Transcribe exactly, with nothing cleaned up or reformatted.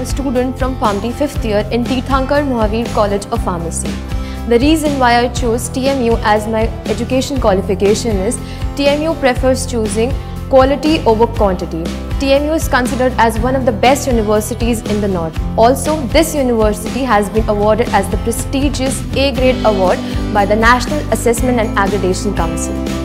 a student from Pharmdy fifth year in Tirthankar Mohavir College of Pharmacy. The reason why I chose T M U as my education qualification is T M U prefers choosing quality over quantity. T M U is considered as one of the best universities in the north. Also, this university has been awarded as the prestigious A grade award by the National Assessment and Accreditation Council.